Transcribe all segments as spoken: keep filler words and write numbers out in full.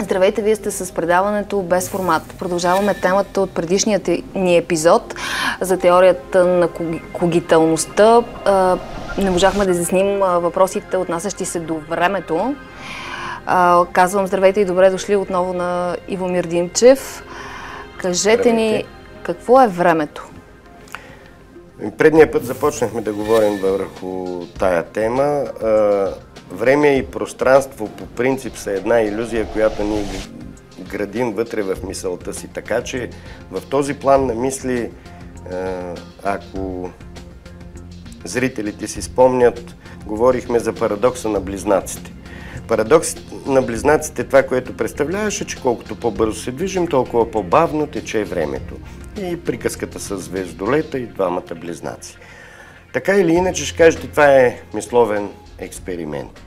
Здравейте, вие сте с предаването без формат. Продължаваме темата от предишният ни епизод за теорията на когиталността. Не можахме да изясним въпросите, отнасящи се до времето. Казвам здравейте и добре дошли отново на Ивомир Димчев. Кажете здравейте. Ни, какво е времето? Предния път започнахме да говорим върху тая тема. Време и пространство по принцип са една илюзия, която ние градим вътре в мисълта си. Така че в този план на мисли, ако зрителите си спомнят, говорихме за парадокса на близнаците. Парадокс на близнаците, това, което представляваше, че колкото по-бързо се движим, толкова по-бавно тече времето. И приказката с звездолета и двамата близнаци. Така или иначе ще кажете, това е мисловен експеримент.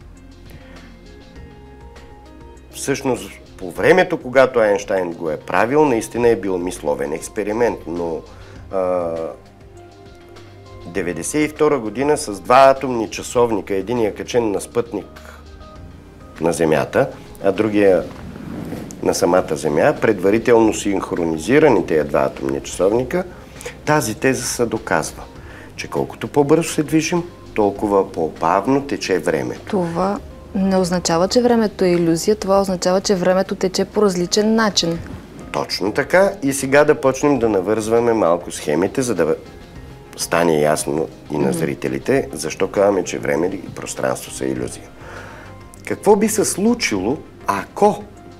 Всъщност, по времето, когато Айнщайн го е правил, наистина е бил мисловен експеримент, но а, деветдесет и втора година с два атомни часовника, единия качен на спътник на Земята, а другия на самата Земя, предварително синхронизирани тези два атомни часовника, тази теза се доказва, че колкото по-бързо се движим, толкова по-бавно тече времето. Това не означава, че времето е илюзия, това означава, че времето тече по различен начин. Точно така. И сега да почнем да навързваме малко схемите, за да стане ясно и на зрителите, защо казваме, че време и пространство са илюзия. Какво би се случило, ако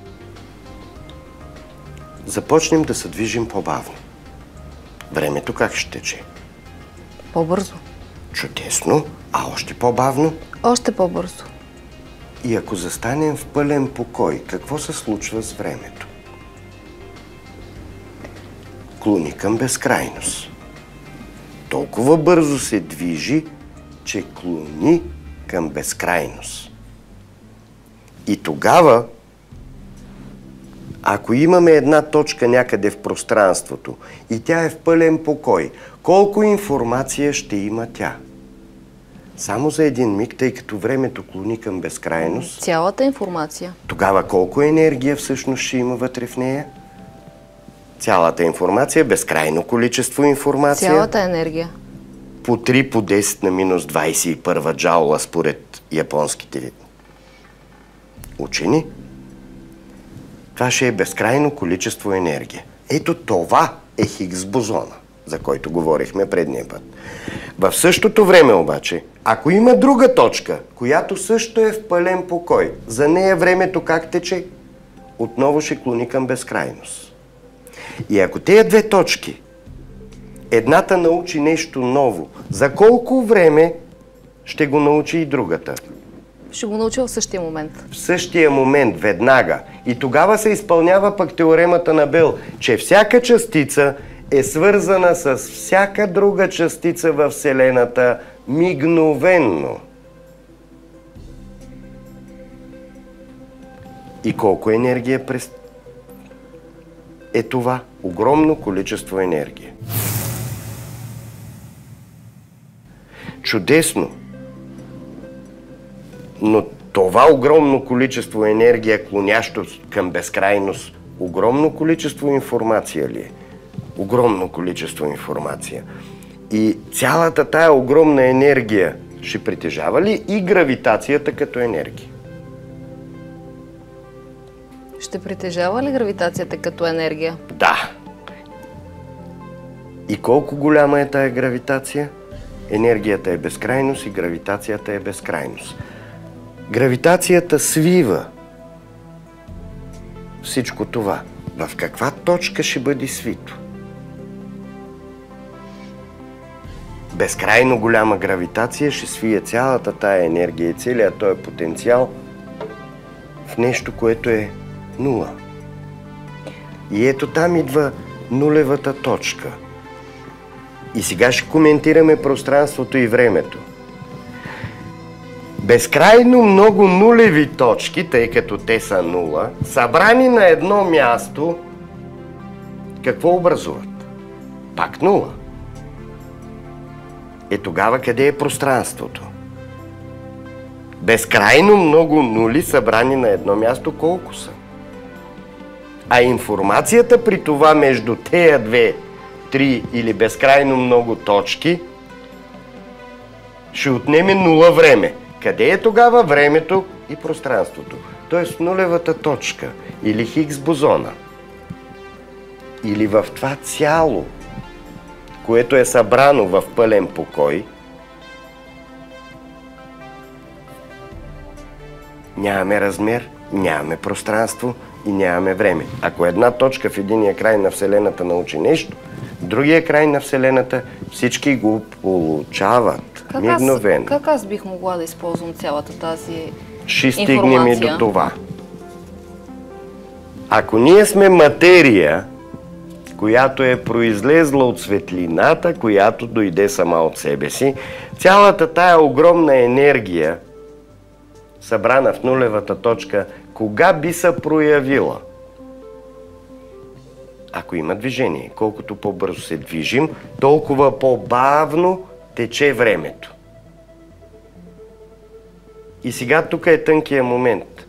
започнем да се движим по-бавно? Времето как ще тече? По-бързо. Чудесно. А още по-бавно? Още по-бързо. И ако застанем в пълен покой, какво се случва с времето? Клони към безкрайност. Толкова бързо се движи, че клони към безкрайност. И тогава, ако имаме една точка някъде в пространството и тя е в пълен покой, колко информация ще има тя? Само за един миг, тъй като времето клони към безкрайност. Цялата информация. Тогава колко енергия всъщност ще има вътре в нея? Цялата информация, безкрайно количество информация. Цялата енергия. По три по десет на минус двадесет и първа джаула според японските учени. Това ще е безкрайно количество енергия. Ето това е Хигс бозона, за който говорихме предния път. В същото време обаче, ако има друга точка, която също е в пълен покой, за нея времето как тече? Отново ще клони към безкрайност. И ако тези две точки, едната научи нещо ново, за колко време ще го научи и другата? Ще го научи в същия момент. В същия момент, веднага. И тогава се изпълнява пък теоремата на Бел, че всяка частица е свързана с всяка друга частица във Вселената мигновенно. И колко енергия през... е това? Огромно количество енергия. Чудесно! Но това огромно количество енергия, клонящо към безкрайност, огромно количество информация ли е? Огромно количество информация. И цялата тая огромна енергия ще притежава ли и гравитацията като енергия? Ще притежава ли гравитацията като енергия? Да. И колко голяма е тая гравитация? Енергията е безкрайност и гравитацията е безкрайност. Гравитацията свива всичко това. В каква точка ще бъде свито? Безкрайно голяма гравитация ще свие цялата тая енергия и целият този потенциал в нещо, което е нула. И ето там идва нулевата точка. И сега ще коментираме пространството и времето. Безкрайно много нулеви точки, тъй като те са нула, събрани на едно място, какво образуват? Пак нула. Е тогава къде е пространството? Безкрайно много нули събрани на едно място колко са? А информацията при това между тея две, три или безкрайно много точки ще отнеме нула време. Къде е тогава времето и пространството? Тоест нулевата точка или Хигс бозона. Или в това цяло, което е събрано в пълен покой, нямаме размер, нямаме пространство и нямаме време. Ако една точка в единия край на Вселената научи нещо, в другия край на Вселената всички го получават как мигновено. Аз, как аз бих могла да използвам цялата тази информация? Ще стигнем и до това. Ако ние сме материя, която е произлезла от светлината, която дойде сама от себе си, цялата тая огромна енергия, събрана в нулевата точка, кога би се проявила? Ако има движение, колкото по-бързо се движим, толкова по-бавно тече времето. И сега тук е тънкия момент,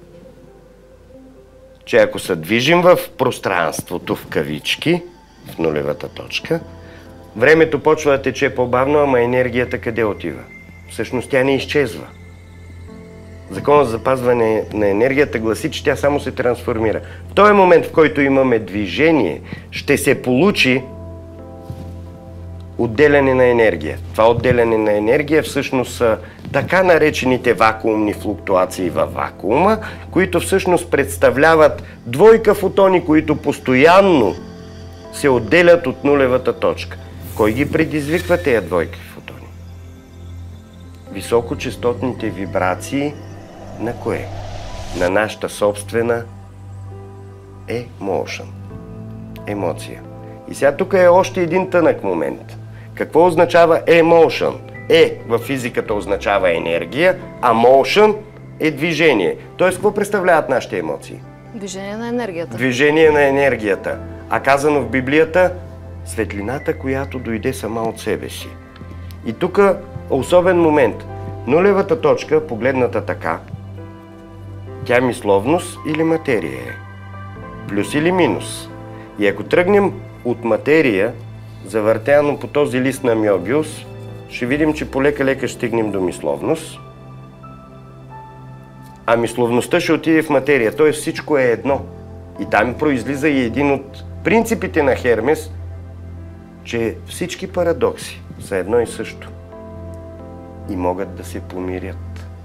че ако се движим в пространството, в кавички, в нулевата точка, времето почва да тече по-бавно, ама енергията къде отива? Всъщност тя не изчезва. Законът за запазване на енергията гласи, че тя само се трансформира. В този момент, в който имаме движение, ще се получи отделяне на енергия. Това отделяне на енергия всъщност са така наречените вакуумни флуктуации във вакуума, които всъщност представляват двойка фотони, които постоянно се отделят от нулевата точка. Кой ги предизвиква тези двойки фотони? Високочестотните вибрации на кое? На нашата собствена emotion. Емоция. И сега тук е още един тънък момент. Какво означава emotion? Е във физиката означава енергия, а motion е движение. Тоест, какво представляват нашите емоции? Движение на енергията. Движение на енергията. А казано в Библията, светлината, която дойде сама от себе си. И тук особен момент. Нулевата точка, погледната така, тя мисловност или материя е? Плюс или минус? И ако тръгнем от материя, завъртяно по този лист на Мьобиус, ще видим, че полека-лека ще стигнем до мисловност. А мисловността ще отиде в материя, т.е. всичко е едно. И там произлиза и един от принципите на Хермес, че всички парадокси са едно и също и могат да се помирят.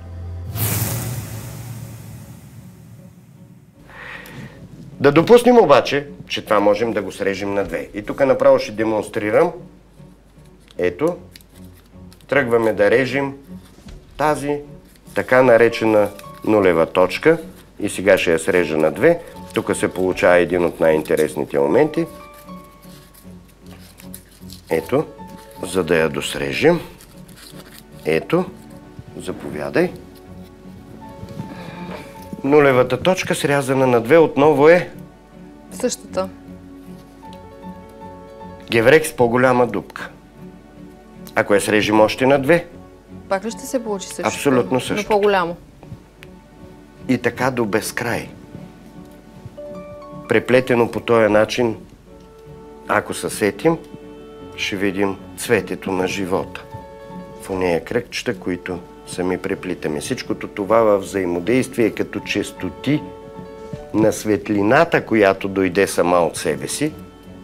Да допуснем обаче, че това можем да го срежем на две. И тук направо ще демонстрирам. Ето, тръгваме да режем тази така наречена нулева точка и сега ще я срежа на две. Тук се получава един от най-интересните моменти. Ето, за да я досрежем. Ето, заповядай. Нулевата точка, срязана на две, отново е същата. Геврек с по-голяма дупка. Ако я срежем още на две, пак ли ще се получи същото? Абсолютно същото. Но по-голямо. И така до безкрай. Преплетено по този начин, ако се сетим, ще видим цветето на живота. В онея кръгчета, които сами преплитаме. Всичкото това във взаимодействие като честоти на светлината, която дойде сама от себе си,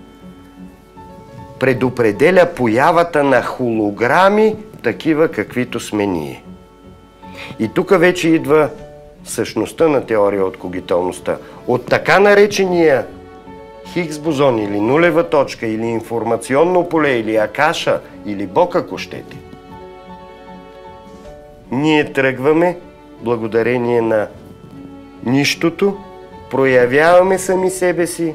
предопределя появата на холограми, такива каквито сме ние. И тук вече идва същността на теория от когиталността. От така наречения Хигс бозон или нулева точка, или информационно поле, или акаша, или Бог, ако щете, ние тръгваме, благодарение на нищото, проявяваме сами себе си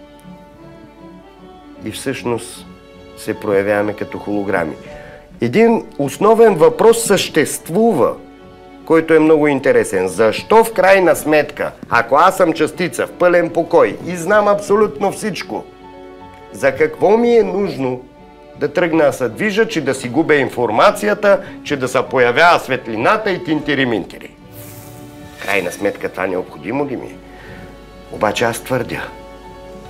и всъщност се проявяваме като холограми. Един основен въпрос съществува, който е много интересен. Защо в крайна сметка, ако аз съм частица в пълен покой и знам абсолютно всичко, за какво ми е нужно да тръгна да се движа, че да си губя информацията, че да се появява светлината и тинтири-минтири? В крайна сметка това необходимо ли ми е? Обаче аз твърдя,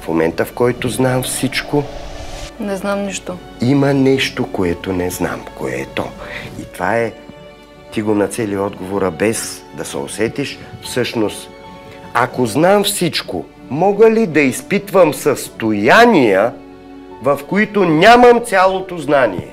В момента, в който знам всичко, Не знам нищо. има нещо, което не знам. Кое е то? И това е, ти го нацели отговора без да се усетиш. Всъщност, ако знам всичко, мога ли да изпитвам състояния, в които нямам цялото знание?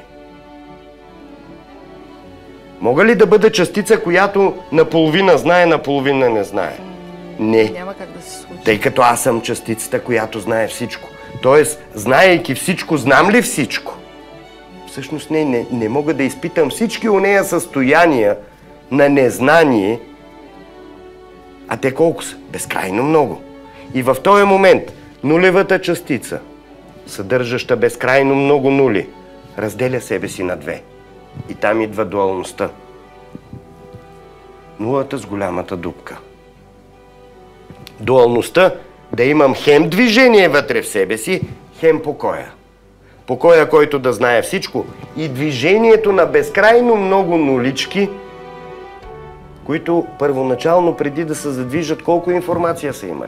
Мога ли да бъда частица, която наполовина знае, наполовина не знае? Не. Няма как да се случи. Тъй като аз съм частицата, която знае всичко. Тоест, знаейки всичко, знам ли всичко? Всъщност не, не, не мога да изпитам всички онея състояния на незнание, а те колко са? Безкрайно много. И в този момент нулевата частица, съдържаща безкрайно много нули, разделя себе си на две. И там идва дуалността. Нулата с голямата дупка. Дуалността да имам хем движение вътре в себе си, хем покоя. Покоя, който да знае всичко, и движението на безкрайно много нулички, които първоначално, преди да се задвижат, колко информация са имали.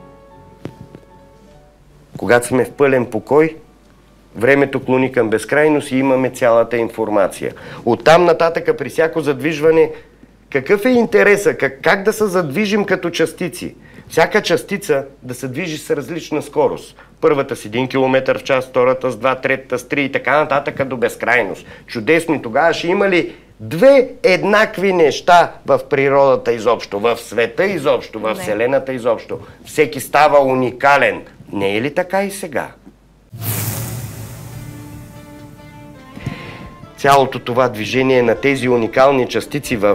Когато сме в пълен покой, времето клони към безкрайност и имаме цялата информация. Оттам нататъка при всяко задвижване, какъв е интереса, как, как да се задвижим като частици? Всяка частица да се движи с различна скорост. Първата с един километър в час, втората с два, третата с три и така нататък до безкрайност. Чудесно, и тогава ще има ли две еднакви неща в природата изобщо, в света изобщо, в Вселената изобщо? Всеки става уникален. Не е ли така и сега? Цялото това движение на тези уникални частици в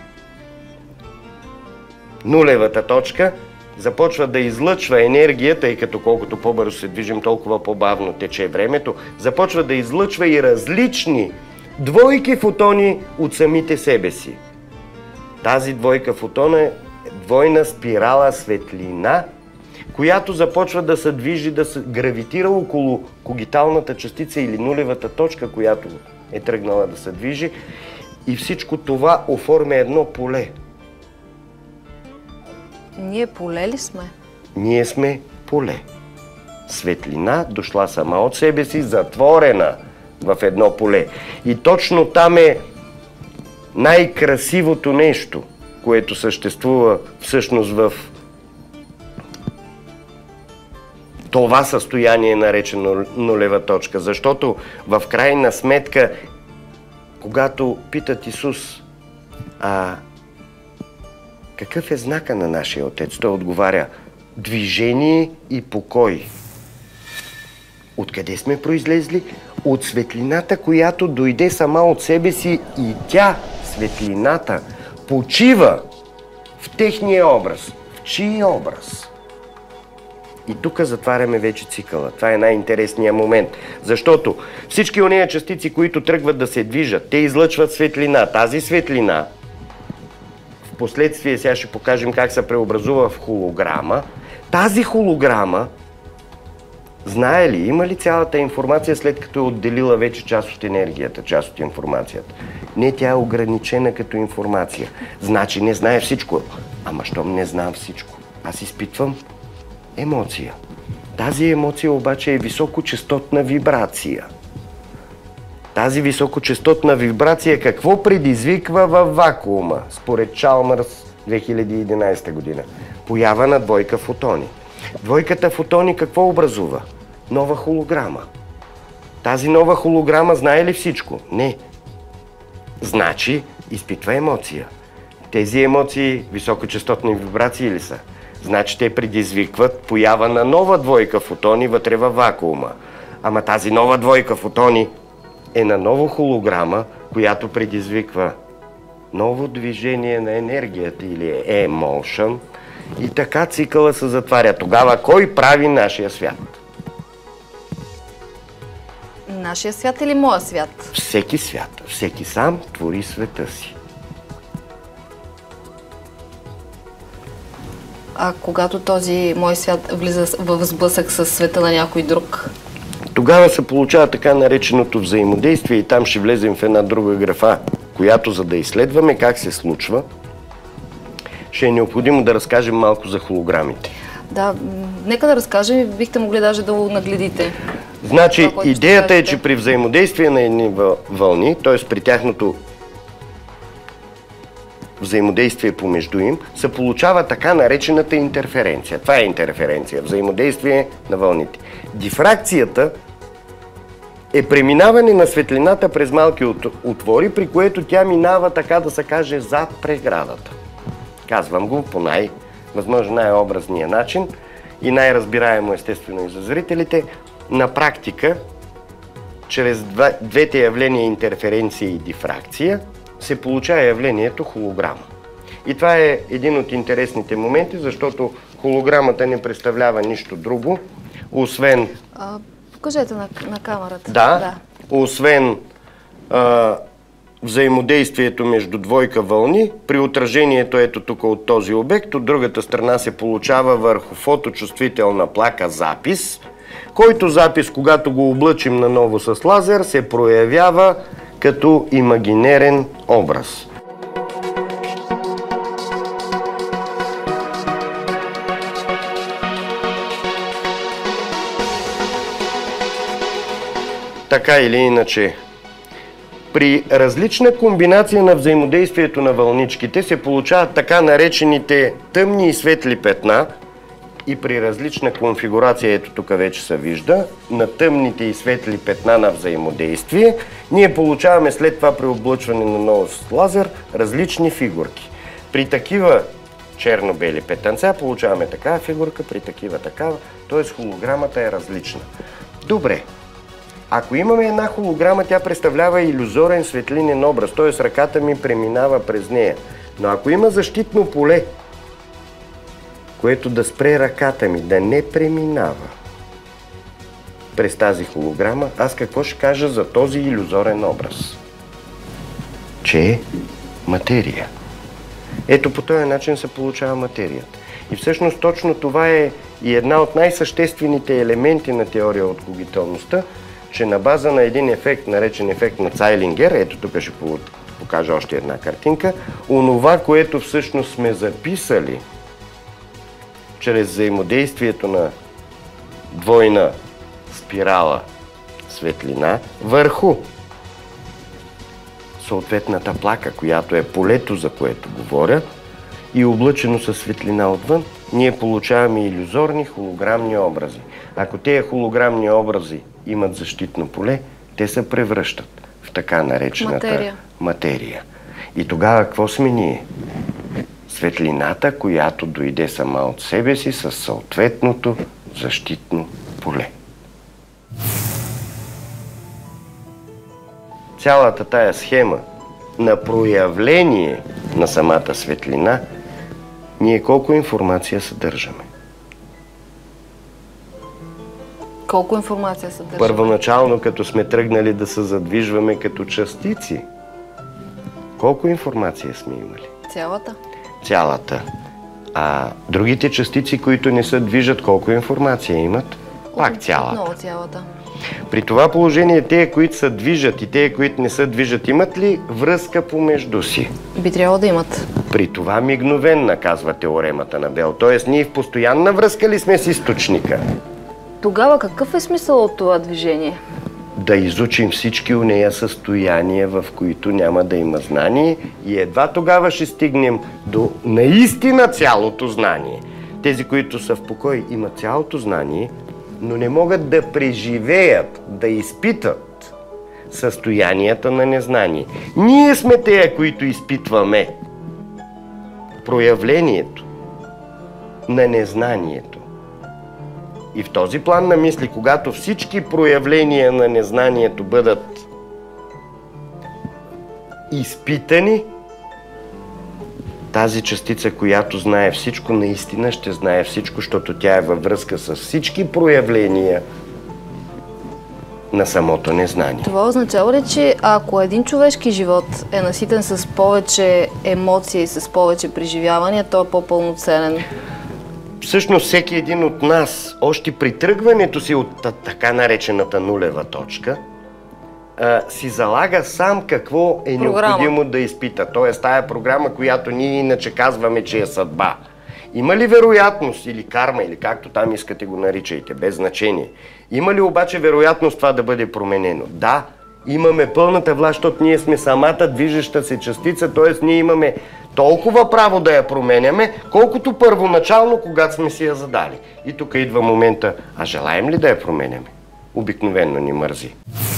нулевата точка започва да излъчва енергия, тъй като колкото по-бързо се движим, толкова по-бавно тече времето, започва да излъчва и различни двойки фотони от самите себе си. Тази двойка фотона е двойна спирала светлина, която започва да се движи, да се гравитира около когиталната частица или нулевата точка, която е тръгнала да се движи, и всичко това оформя едно поле. Ние поле ли сме? Ние сме поле. Светлина дошла сама от себе си, затворена в едно поле. И точно там е най-красивото нещо, което съществува всъщност в това състояние, наречено нулева точка. Защото в крайна сметка, когато питат Исус, а какъв е знака на нашия Отец? Той отговаря: движение и покой. Откъде сме произлезли? От светлината, която дойде сама от себе си, и тя, светлината, почива в техния образ. В чий образ? И тук затваряме вече цикъла. Това е най-интересният момент. Защото всички онея частици, които тръгват да се движат, те излъчват светлина. Тази светлина, в последствие сега ще покажем как се преобразува в холограма. Тази холограма, знае ли, има ли цялата информация, след като е отделила вече част от енергията, част от информацията? Не, тя е ограничена като информация. Значи не знае всичко. Ама щом не знам всичко, аз изпитвам емоция. Тази емоция обаче е високочестотна вибрация. Тази високочестотна вибрация какво предизвиква във вакуума, според Чалмърс две хиляди и единадесета година? Поява на двойка фотони. Двойката фотони какво образува? Нова холограма. Тази нова холограма знае ли всичко? Не. Значи изпитва емоция. Тези емоции високочестотни вибрации ли са? Значи те предизвикват поява на нова двойка фотони вътре във вакуума. Ама тази нова двойка фотони е на нова холограма, която предизвиква ново движение на енергията или emotion, и така цикъла се затваря. Тогава кой прави нашия свят? Нашия свят или моя свят? Всеки свят. Всеки сам твори света си. А когато този мой свят влиза в сблъсък с света на някой друг? Тогава се получава така нареченото взаимодействие и там ще влезем в една друга графа, която, за да изследваме как се случва, ще е необходимо да разкажем малко за холограмите. Да, нека да разкажем, бихте могли даже да го нагледите. Значи, това, идеята е, че при взаимодействие на едни вълни, т.е. при тяхното взаимодействие помежду им, се получава така наречената интерференция. Това е интерференция, взаимодействие на вълните. Дифракцията е преминаване на светлината през малки отвори, при което тя минава, така да се каже, зад преградата. Казвам го по най-възможно най-образния начин и най-разбираемо естествено и за зрителите. На практика, чрез двете явления интерференция и дифракция, се получава явлението холограма. И това е един от интересните моменти, защото холограмата не представлява нищо друго, освен... А, покажете на, на камерата. Да, да. Освен а, взаимодействието между двойка вълни, при отражението ето тук от този обект, от другата страна се получава върху фоточувствителна плака запис, който запис, когато го облъчим наново с лазер, се проявява като имагинерен образ. Така или иначе, при различна комбинация на взаимодействието на вълничките се получават така наречените тъмни и светли петна, и при различна конфигурация, ето тук вече се вижда, на тъмните и светли петна на взаимодействие, ние получаваме след това при облъчване на ново с лазер различни фигурки. При такива черно-бели петънца получаваме такава фигурка, при такива такава, т.е. холограмата е различна. Добре, ако имаме една холограма, тя представлява илюзорен светлинен образ, т.е. ръката ми преминава през нея. Но ако има защитно поле, което да спре ръката ми, да не преминава през тази холограма, аз какво ще кажа за този илюзорен образ? Че е материя. Ето по този начин се получава материята. И всъщност точно това е и една от най-съществените елементи на теория от когиталността, че на база на един ефект, наречен ефект на Цайлингер, ето тук ще покажа още една картинка, онова, което всъщност сме записали чрез взаимодействието на двойна спирала светлина върху съответната плака, която е полето, за което говоря, и облъчено със светлина отвън, ние получаваме илюзорни холограмни образи. Ако тези холограмни образи имат защитно поле, те се превръщат в така наречената материя. материя. И тогава какво сме ние? Светлината, която дойде сама от себе си със съответното защитно поле. Цялата тая схема на проявление на самата светлина, ние колко информация съдържаме? Колко информация съдържаме? Първоначално, като сме тръгнали да се задвижваме като частици, колко информация сме имали? Цялата. Цялата. А другите частици, които не се движат, колко информация имат? Пак цялата. Много цялата. При това положение, те, които се движат и те, които не се движат, имат ли връзка помежду си? Би трябвало да имат. При това мигновенна, казва теоремата на Бел. Тоест, ние в постоянна връзка ли сме с източника? Тогава какъв е смисъл от това движение? Да изучим всички онея състояния, в които няма да има знание, и едва тогава ще стигнем до наистина цялото знание. Тези, които са в покой, имат цялото знание, но не могат да преживеят, да изпитат състоянията на незнание. Ние сме тея, които изпитваме проявлението на незнанието. И в този план на мисли, когато всички проявления на незнанието бъдат изпитани, тази частица, която знае всичко, наистина ще знае всичко, защото тя е във връзка с всички проявления на самото незнание. Това означава ли, че ако един човешки живот е наситен с повече емоции и с повече преживявания, той е по-пълноценен? Всъщност всеки един от нас, още при тръгването си от така наречената нулева точка, а, си залага сам какво е програма. необходимо да изпита. Тоест тая програма, която ние иначе казваме, че е съдба. Има ли вероятност или карма, или както там искате го наричайте, без значение? Има ли обаче вероятност това да бъде променено? Да, имаме пълната власт, защото ние сме самата движеща се частица, т.е. ние имаме толкова право да я променяме, колкото първоначално, когато сме си я задали. И тук идва момента, а желаем ли да я променяме? Обикновено ни мързи.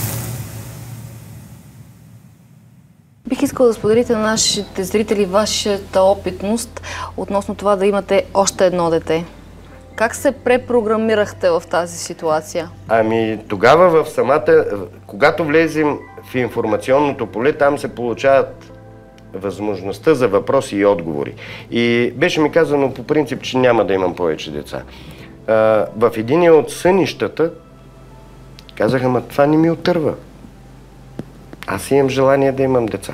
Бих искала да споделите на нашите зрители вашата опитност относно това да имате още едно дете. Как се препрограмирахте в тази ситуация? Ами тогава в самата, когато влезем в информационното поле, там се получават възможността за въпроси и отговори. И беше ми казано по принцип, че няма да имам повече деца. А, в единия от сънищата казаха, ама това не ми отърва. Аз имам желание да имам деца.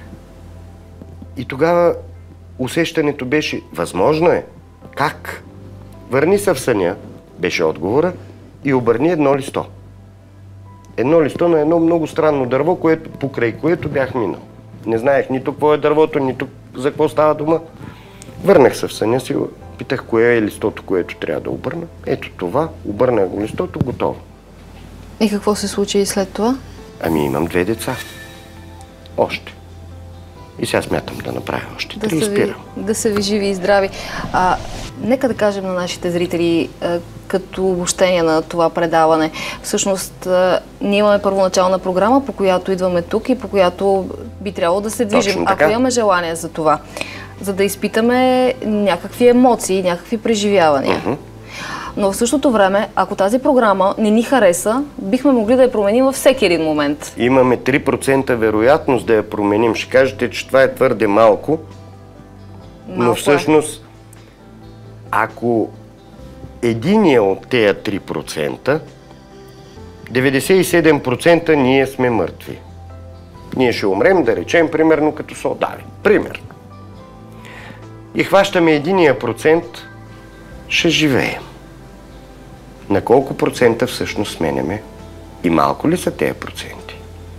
И тогава усещането беше, възможно е. Как? Върни се в съня, беше отговора, и обърни едно листо. Едно листо на едно много странно дърво, което, покрай което бях минал. Не знаех нито какво е дървото, нито за какво става дума. Върнах се в съня си, питах кое е листото, което трябва да обърна. Ето това, обърнах го листото, готово. И какво се случи и след това? Ами имам две деца. Още. И сега смятам да направя още да три и спирам. Да са ви живи и здрави. А, нека да кажем на нашите зрители, а, като обобщение на това предаване. Всъщност, а, ние имаме първоначална програма, по която идваме тук и по която би трябвало да се движим, ако имаме желание за това. За да изпитаме някакви емоции, някакви преживявания. Uh-huh. Но в същото време, ако тази програма не ни хареса, бихме могли да я променим във всеки един момент. Имаме три процента вероятност да я променим. Ще кажете, че това е твърде малко, малко но всъщност, ако единия от тези три процента, деветдесет и седем процента ние сме мъртви. Ние ще умрем, да речем, примерно като се удари. Пример. И хващаме единия процент, ще живеем. На колко процента всъщност сменяме? И малко ли са тези проценти?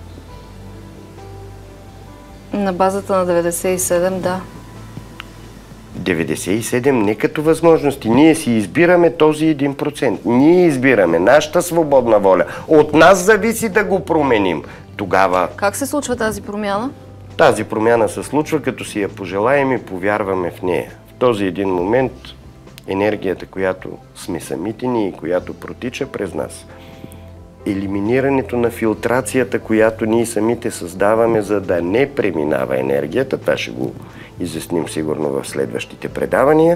На базата на деветдесет и седем, да. деветдесет и седем не като възможности. Ние си избираме този един процент. Ние избираме нашата свободна воля. От нас зависи да го променим. Тогава... Как се случва тази промяна? Тази промяна се случва, като си я пожелаем и повярваме в нея. В този един момент енергията, която сме самите ние, която протича през нас, елиминирането на филтрацията, която ние самите създаваме, за да не преминава енергията, това ще го изясним сигурно в следващите предавания.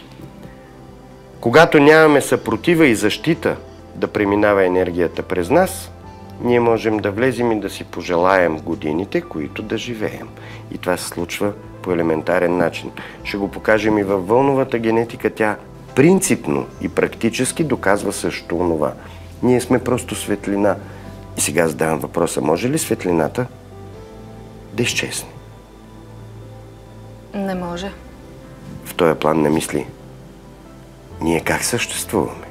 Когато нямаме съпротива и защита да преминава енергията през нас, ние можем да влезем и да си пожелаем годините, които да живеем. И това се случва по елементарен начин. Ще го покажем и във вълновата генетика. Тя принципно и практически доказва също онова. Ние сме просто светлина. И сега задавам въпроса, може ли светлината да изчезне? Не може. В този план на мисли, ние как съществуваме?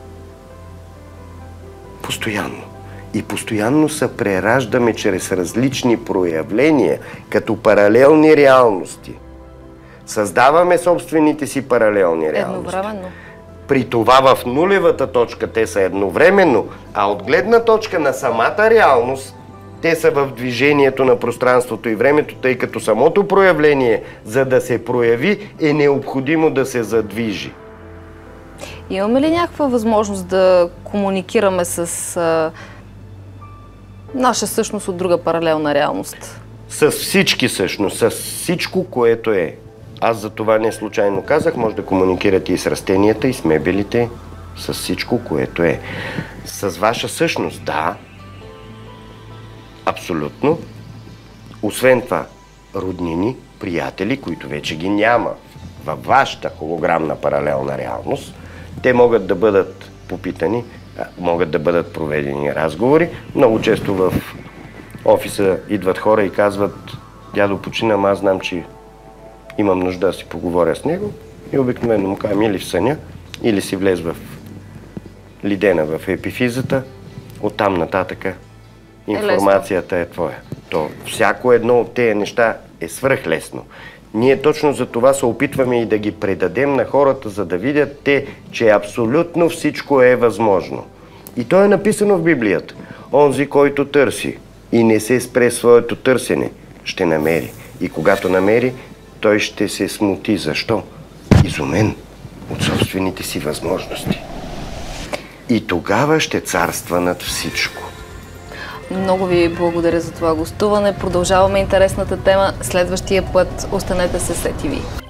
Постоянно. И постоянно се прераждаме чрез различни проявления, като паралелни реалности. Създаваме собствените си паралелни реалности. Едновременно. При това в нулевата точка те са едновременно, а от гледна точка на самата реалност, те са в движението на пространството и времето, тъй като самото проявление, за да се прояви, е необходимо да се задвижи. Имаме ли някаква възможност да комуникираме с а, наша същност от друга паралелна реалност? С всички същност, с всичко, което е. Аз за това не случайно казах, може да комуникирате и с растенията, и с мебелите, с всичко, което е. С ваша същност, да, абсолютно. Освен това, роднини, приятели, които вече ги няма във вашата холограмна паралелна реалност, те могат да бъдат попитани, могат да бъдат проведени разговори. Много често в офиса идват хора и казват: дядо, починам, аз знам, че имам нужда да си поговоря с него. И обикновено му казвам или в съня, или си влез в лидена, в епифизата. Оттам нататъка информацията е твоя. То всяко едно от тези неща е свръхлесно. Ние точно за това се опитваме и да ги предадем на хората, за да видят те, че абсолютно всичко е възможно. И то е написано в Библията. Онзи, който търси и не се спре своето търсене, ще намери. И когато намери, той ще се смути. Защо? Изумен от собствените си възможности. И тогава ще царства над всичко. Много ви благодаря за това гостуване. Продължаваме интересната тема следващия път. Останете с Сет ТВ.